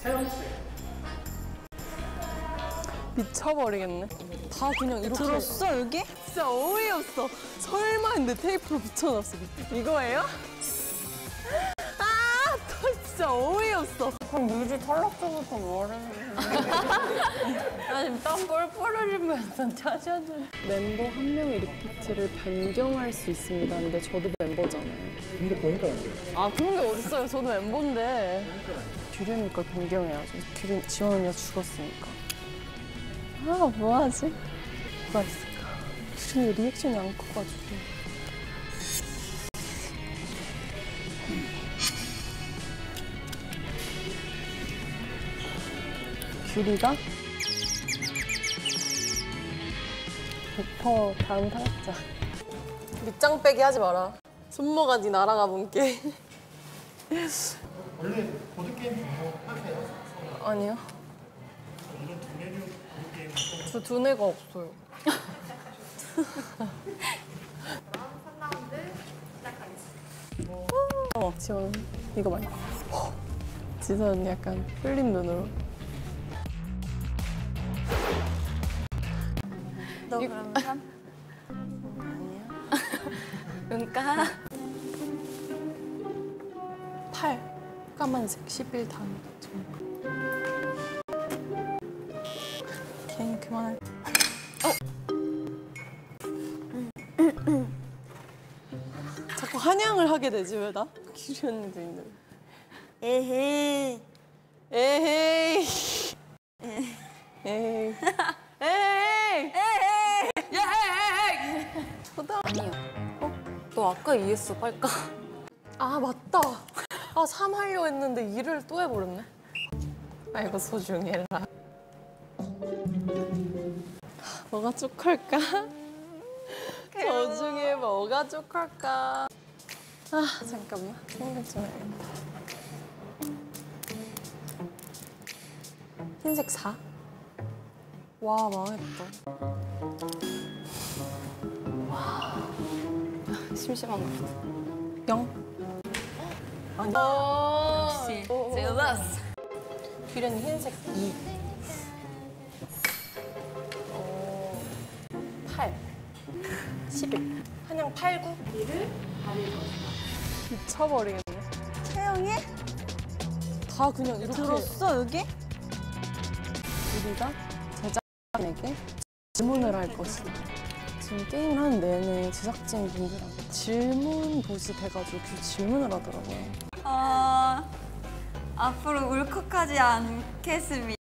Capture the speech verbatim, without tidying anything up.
미쳐버리겠네. 다 그냥 이렇게. 들었어, 여기? 진짜 어이없어. 설마 했는데 테이프로 붙여놨어. 이거예요? 아, 또 진짜 어이없어. 그럼 유리 탈락조부터 뭐하는 거야? 나 지금 땀 뻘뻘 흘리면서 찾아준. 멤버 한 명의 리피트를 변경할 수 있습니다. 근데 저도 멤버잖아요. 근데 보니까 안 돼. 아, 그런 게 어딨어요. 저도 멤버인데. 규린이 걸 변경해야죠. 규린, 지원 언니가 죽었으니까. 아, 뭐하지? 뭐가 있을까? 규린이 리액션이 안 커가지고. 규리가 백 퍼센트 다음 탈락자. 밑장 빼기 하지 마라. 손모가 니 날아가 본게. 원래 보드게임 종목 하세요? 아니요. 이런 두 메뉴 보드게임 저 두뇌가 없어요. 삼 라운드 시작하겠습니다. 어, 지원 이거 말고. 지선 언니 약간 흘린 눈으로. 너 그러면 삼? 아니야. 은까? 팔. 까만색 십일 다음. 오케이, 그만해. 어? 자꾸 한양을 하게 되지, 왜 나? 기리 언니도 있는데. 에헤이. 에헤이. 에헤이. 에헤이. 에헤이. 에헤이. 쳐다. 아니야. 어? 너 아까 이했어, 빨까? 아, 맞다. 아, 삼 하려고 했는데 이를 또 해버렸네. 아이고, 소중해라. 뭐가 쪽할까? 저 중에 뭐가 쪽할까? 아, 잠깐만. 생각 좀 해야겠다. 흰색 사? 와, 망했다. 심심한 거. 영? 아니. 역시. 제러스. 규련이 흰색 이. 어, 팔. 십일. 한양 팔, 구? 이를 다리를 미쳐버리겠네. 채영이? 다 그냥 이렇게. 들었어, 여기? 우리가 제작진에게 질문을 할 것이다. 지금 게임을 하는 내내 제작진 분들한테 질문 보시 돼가지고 그 질문을 하더라고요. 어... 앞으로 울컥하지 않겠습니다.